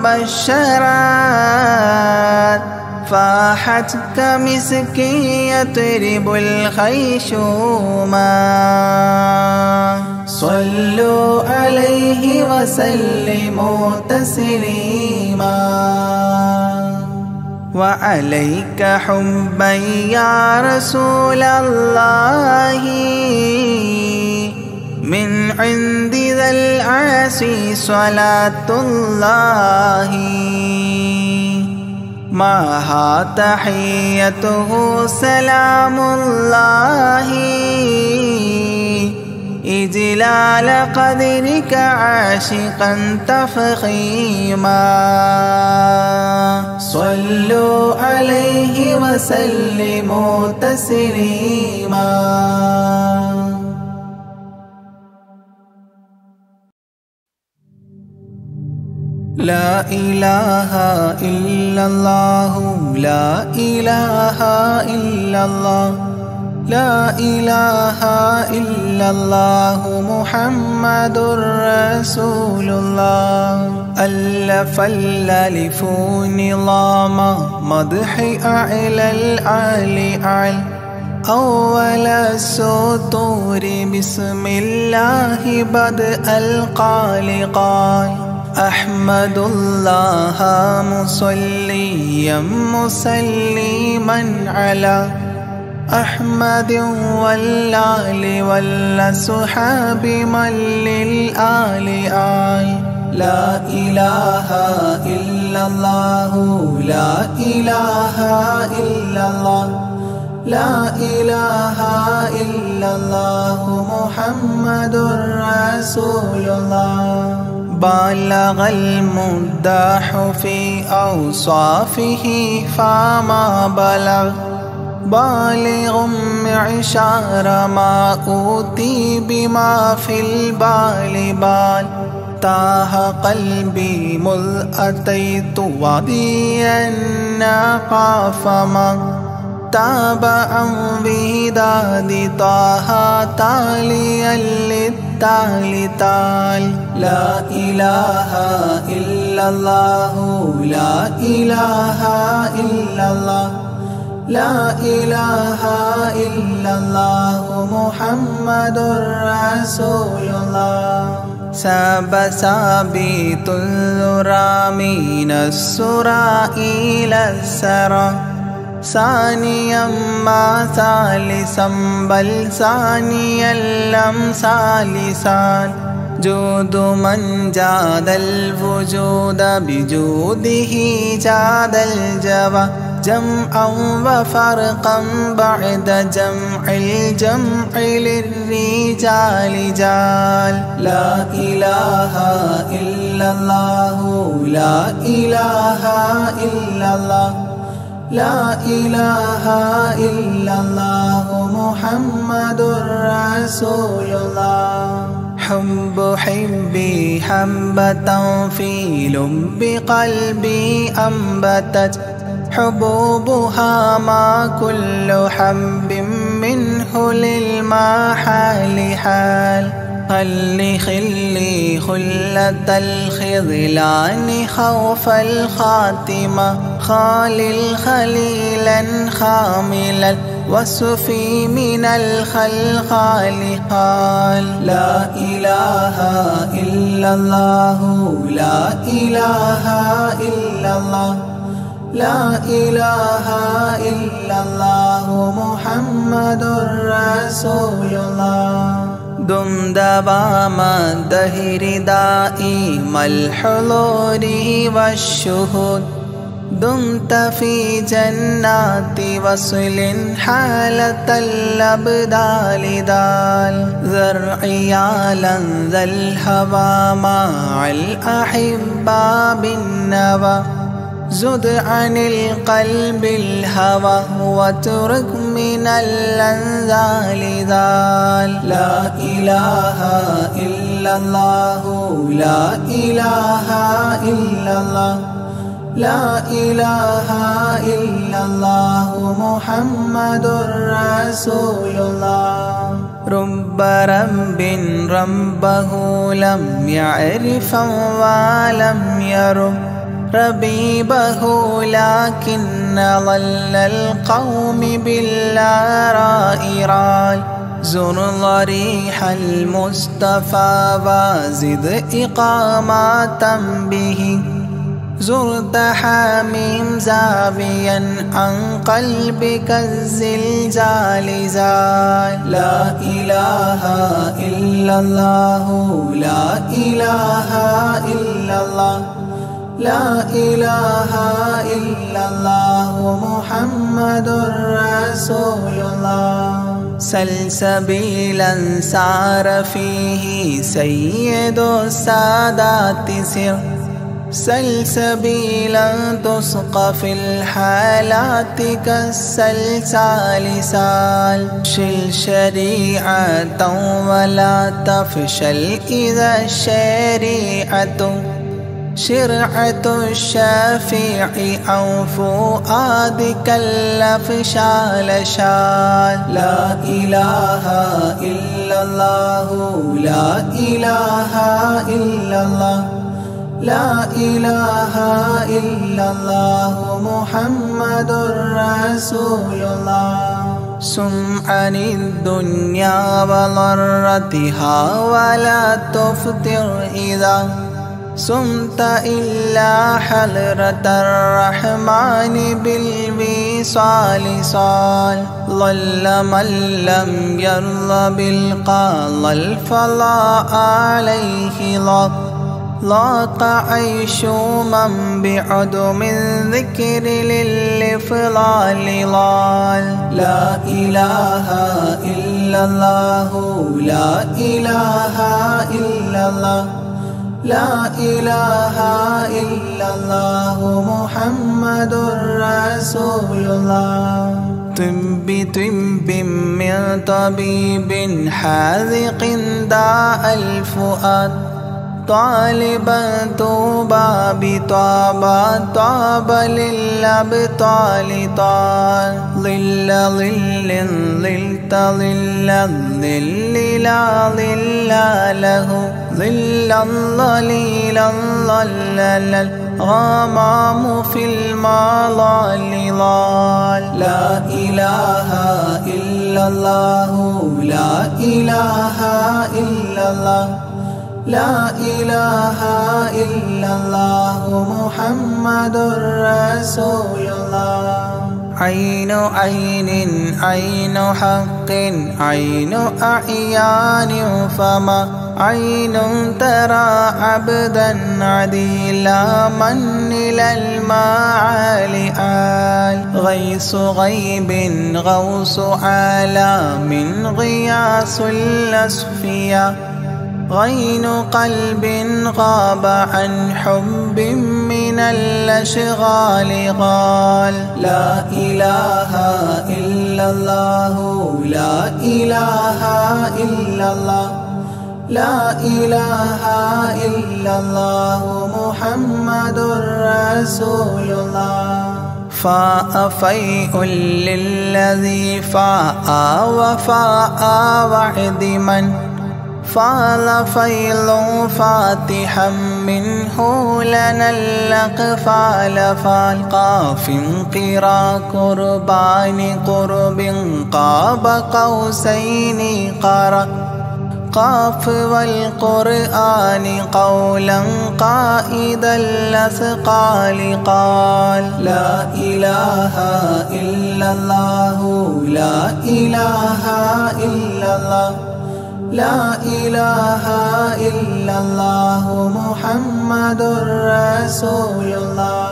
وبشرت فاحت كمسك يطرب الخيشوما. صلوا عليه وسلموا تسليما. وعليك حبا يا رسول الله من عند ذا العاصي صلاة الله. معها تحيته سلام الله إجلال قدرك عاشقا تفخيما. صلوا عليه وسلموا تسليما. لا إله إلا الله لا إله إلا الله لا إله إلا الله محمد رسول الله. ألف الألف نظام مدح أعلى الأعلى أعلى أول السطور بسم الله بدء القال قال. أحمد الله مصليا مسلما على أحمد والآل والصحاب من للآل آل. لا إله إلا الله لا إله إلا الله لا إله إلا الله محمد رسول الله. بالغ المداح في أوصافه فما بلغ بالغ معشار ما أوتي بما في البال بال تاه قلبي مذ أتيت واديا قاف ما تاب عن بهداد طه تاليا للتالي تال لا إله إلا الله لا إله إلا الله لا إله إلا الله محمد رسول الله ساب سابيت الذرى من السرى إلى السرى ثانيا ما ثالثا بل ثانيا لم ثالثان جود من جاد الوجود بجوده جاد الجوى جمعا وفرقا بعد جمع الجمع للرجال جال لا إله إلا الله لا إله إلا الله لا إله إلا الله محمد رسول الله حب حبي حبة في لب قلبي أنبتت حبوبها ما كل حب منه للمحال حال خلي خلي خلة الخذلان خوف الخاتمة خالل خليلا خاملا وصفي من الخلقال قال لا إله إلا الله لا إله إلا الله لا إله إلا الله محمد رسول الله دم دوام الدهر دائم الحضور والشهود دمت في جنات وصل حالة الأبدال دال ذرعيالا ذا الهوى مع الأحبة بالنوى زد عن القلب الهوى واترك من الأنذال ذال لا إله إلا الله لا إله إلا الله لا إله إلا الله محمد رسول الله رب رب ربه لم يعرف ولم يرب ربيبه لكن ضل القوم بالآراء رال زر ضريح المصطفى وزد إقامات به زرت حميم زاويا عن قلبك الزلزال زال لا إله إلا الله لا إله إلا الله لا إله إلا الله محمد رسول الله سلسبيلا سار فيه سيد السادات سر سلسبيلا تسقى في الحالات كالسلسال سال شل شريعة ولا تفشل إذا الشريعة شرعة الشافع أو فؤادك الأفشال شال لا إله إلا الله لا إله إلا الله لا إله إلا الله محمد رسول الله سم عن الدنيا وضرتها ولا تفطر إذا صمت إلا حضرة الرحمن بالوصال صال ظل من لم يرضى بالقضاء الفضاء عليه ضاق ضاق عيش من بعدم الذكر للإفضال ضال لا إله إلا الله لا إله إلا الله لا إله إلا الله محمد رسول الله. طب طب من طبيب حاذق داء الفؤاد، طالبا طوبى بطابى طاب للأبطال طال. ظل ظل ظلت ظل الظل لا ظل له، ظل الظليل الظلل الغمام في المظال ظال. لا إله إلا الله لا إله إلا الله لا إله إلا الله محمد رسول الله. عين عين عين حق عين أعيان، فما عين ترى عبدا عديلا من إلى المعالي آل. غيث غيب غوث عالم غياث الأصفياء، غين قلب غاب عن حب من الأشغال قال. لا إله إلا الله لا إله إلا الله لا إله إلا الله محمد رسول الله. فاء فيء للذي فاء وفاء وعد من فال فيل فاتحا منه لنا الأقفال. فالقاف قرا قربان قرب قاب قوسين قرا قاف والقرآن قولا قائد الأثقال قال. لا إله إلا الله لا إله إلا الله لا إله إلا الله محمد رسول الله.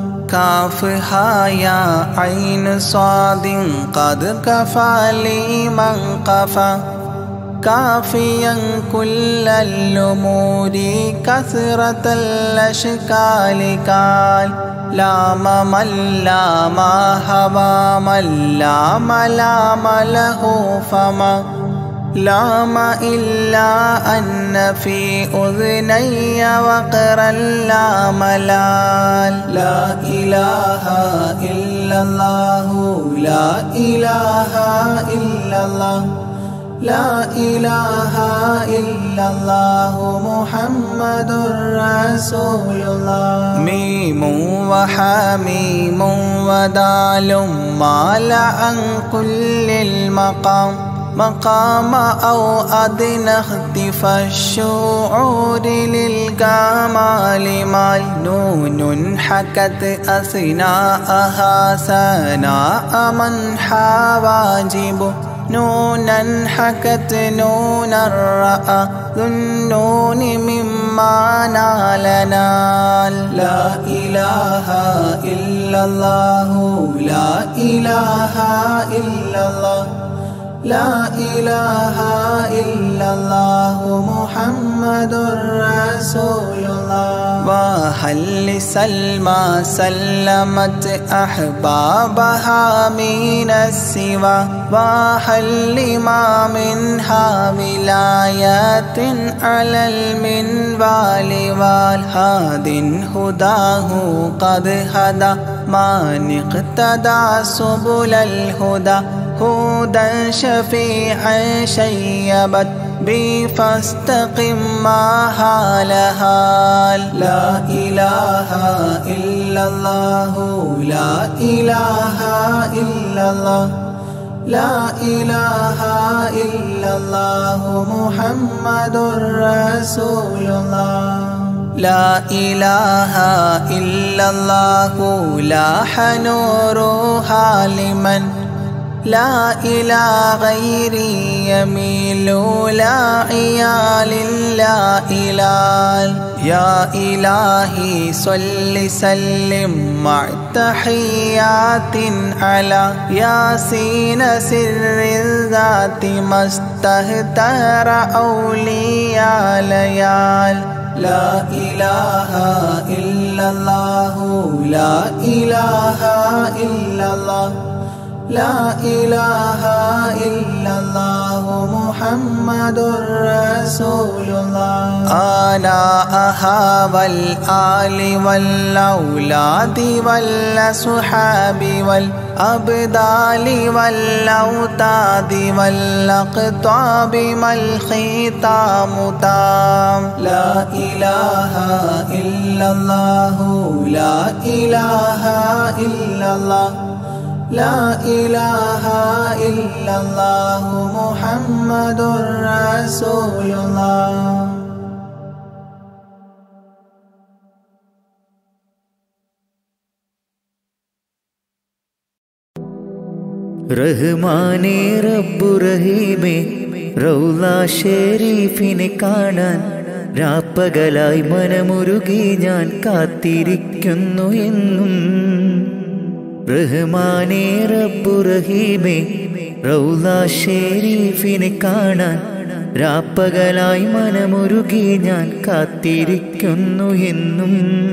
كافها يا عين صاد قد كفى لي من قفى، كافيا كل الأمور كثرة الأشكال قال. لام من لام هوى من لام لام له، فما لام إلا أن في أذني وقرا لا ملال. لا إله إلا الله لا إله إلا الله لا إله إلا الله محمد رسول الله. ميم وحميم ودال مال عن كل المقام، مقام أو أدنى اختفى الشعور للكمال مال. نون حكت أثناءها ثناء من حواجب، نونا حكت نونا رأى ذو النون مما نال نال. لا إله إلا الله لا إله إلا الله لا إله إلا الله محمد رسول الله. وهل لسلمى سلمت أحبابها من السوى، وهل لما منها ولايات على المنوال والهاد هداه قد هدى من اقتدى سبل الهدى، هدى شفيعا شيبت بي فاستقم ما هال هال. لا إله إلا الله لا إله إلا الله لا إله إلا الله محمد رسول الله. لا إله إلا الله لاح نورها لمن لا إلى غيري يميل لا عيال لا إلال. يا إلهي صل سلم مع تحيات على ياسين سر الذات ما استهتر أولياء ليال. لا إله إلا الله لا إله إلا الله لا إله إلا الله محمد رسول الله آلاءها والآل والأولاد والأصحاب والأبدال والأوتاد والأقطاب ما الختام تام لا إله إلا الله لا إله إلا الله لا إله إلا الله محمد رسول الله റഹ്മാനേ റബ്ബു റഹീമേ റൗള ഷരീഫിനെ കാണാൻ രാപ്പകലായി മനമുരുകി ഞാൻ കാത്തിരിക്കുന്നു എന്നും റഹ്മാനേ റബ്ബു റഹീമേ റൗള ഷരീഫിനെ കാണാൻ രാപ്പകലായി മനമുരുകി ഞാൻ കാത്തിരിക്കുന്നു എന്നും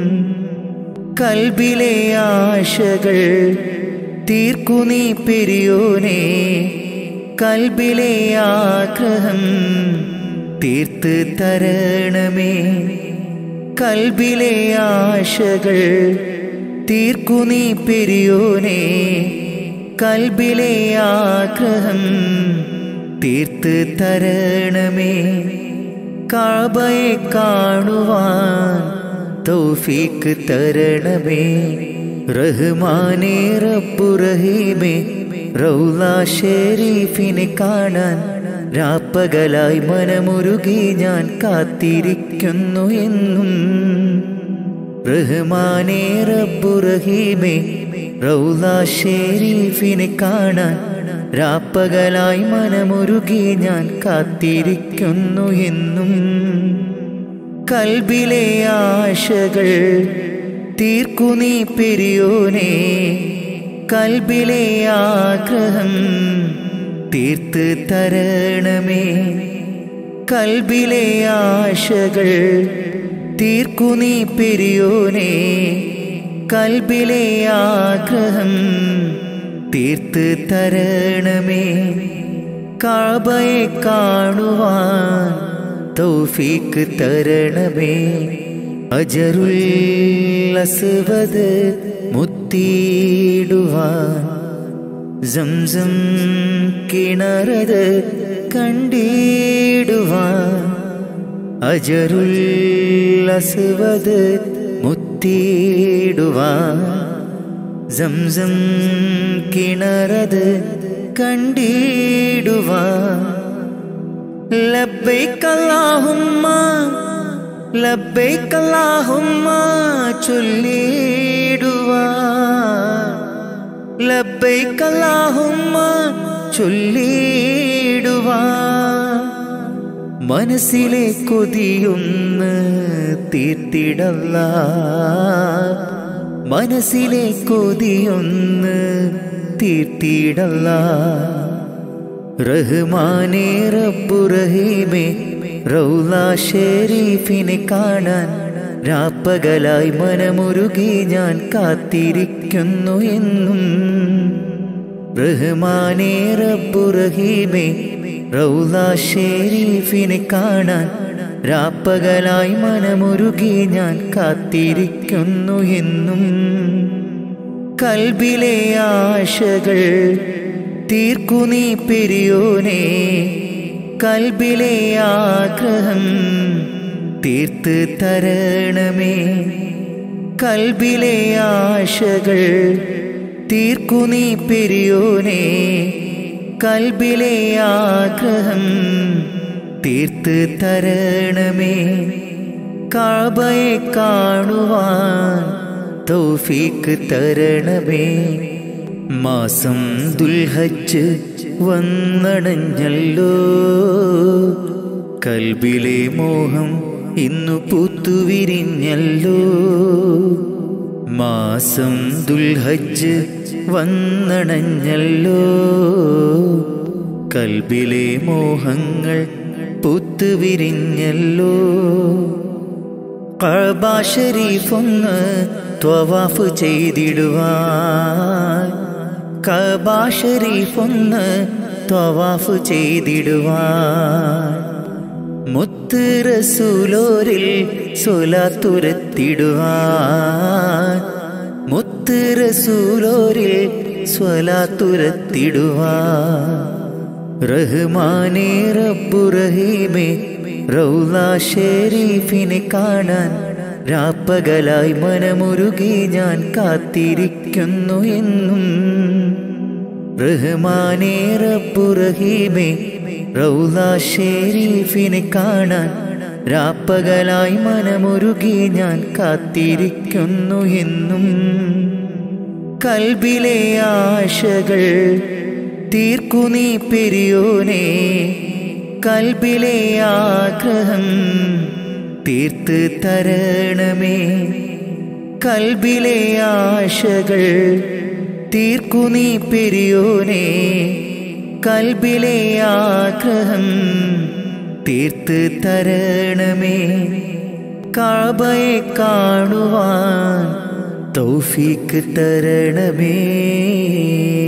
കൽബിലെ ആശകൾ തീർക്കു നീ പെരിയോനേ കൽബിലെ ആഗ്രഹം തീർത്ത് തരണമേ കൽബിലെ ആശകൾ തീർക്കു നീ പെരിയോനേ കൽബിലെ ആഗ്രഹം തീർത്ത് തരണമേ കഅബയെ കാണുവാൻ തൗഫീഖ് തരണമേ റഹ്മാനേ റബ്ബു റഹീമേ റൗള ഷരീഫിനെ കാണാൻ രാപ്പകലായി മനമുരുകി ഞാൻ കാത്തിരിക്കുന്നു എന്നും റഹ്മാനേ റബ്ബു റഹീമേ റൗള ഷരീഫിനെ കാണാൻ രാപ്പകലായി മനമുരുകി ഞാൻ കാത്തിരിക്കുന്നു എന്നും കൽബിലെ ആശകൾ തീർക്കു നീ പെരിയോനേ കൽബിലെ ആഗ്രഹം തീർത്ത് തരണമേ കൽബിലെ ആശകൾ തീർക്കു നീ പെരിയോനേ കൽബിലെ ആഗ്രഹം തീർത്ത് തരണമേ കഅബയെ കാണുവാൻ തൗഫീഖ് തരണമേ അജറുൽ അസ്വദ് മുത്തിയിടുവാൻ സംസം കിണറത് കണ്ടിടുവാൻ അജറുൽ അസ്വദ് മുത്തിയിടുവാൻ സംസം കിണറത് കണ്ടിടുവാൻ ലബ്ബൈക അല്ലാഹുമ്മ ലബ്ബൈക അല്ലാഹുമ്മ ചൊല്ലിടുവാൻ ലബ്ബൈക അല്ലാഹുമ്മ ചൊല്ലിടുവാൻ മനസ്സിലെ കൊതിയൊന്ന് തീർത്തിടല്ലാ മനസ്സിലെ കൊതിയൊന്ന് തീർത്തിടല്ലാ റഹ്മാനേ റബ്ബു റഹീമേ റൗള ഷരീഫിനെ കാണാൻ രാപ്പകലായി മനമുരുകി ഞാൻ കാത്തിരിക്കുന്നു എന്നും റഹ്മാനേ റബ്ബു റഹീമേ റൗള ഷരീഫിനെ കാണാൻ രാപ്പകലായി മനമുരുകി ഞാൻ കാത്തിരിക്കുന്നു എന്നും കൽബിലെ ആശകൾ തീർക്കു നീ പെരിയോനേ കൽബിലെ ആഗ്രഹം തീർത്ത് തരണമേ കൽബിലെ ആശകൾ തീർക്കു നീ പെരിയോനേ കൽബിലെ ആഗ്രഹം തീർത്ത് തരണമേ കഅബയെ കാണുവാൻ തൗഫീഖ് തരണമേ മാസം ദുൽഹജ്ജ് വന്നണഞ്ഞല്ലോ കൽബിലെ മോഹം ഇന്നു പൂത്തുവിരിഞ്ഞല്ലോ മാസം ദുൽഹജ്ജ് വന്നണഞ്ഞല്ലോ കൽബിലെ മോഹങ്ങൾ പൂത്തുവിരിഞ്ഞല്ലോ കഅബ ശരീഫൊന്ന് ത്വവാഫ് ചെയ്തിടുവാൻ കഅബ ശരീഫൊന്ന് ത്വവാഫ് ചെയ്തിടുവാൻ മുത്ത് റസൂലോരിൽ സ്വലാത്തുരത്തിടുവാൻ മുത്ത് റസൂലോരിൽ സ്വലാത്തുരത്തിടുവാൻ റഹ്മാനേ റബ്ബു റഹീമേ റൗള ഷരീഫിനെ കാണാൻ രാപ്പകലായി മനമുരുകി ഞാൻ കാത്തിരിക്കുന്നു എന്നും റഹ്മാനേ റബ്ബു റഹീമേ റൗള ഷരീഫിനെ കാണാൻ രാപ്പകലായി മനമുരുകി ഞാൻ കാത്തിരിക്കുന്നു എന്നും കൽബിലെ ആശകൾ തീർക്കു നീ പെരിയോനെ കൽബിലെ ആഗ്രഹം തീർത്ത് തരണമേ കൽബിലെ ആശകൾ തീർക്കു നീ പെരിയോനെ കൽബിലെ ആഗ്രഹം തീർത്ത് തരണമേ കഅബയെ കാണുവാൻ തൗഫീക്ക് തരണമേ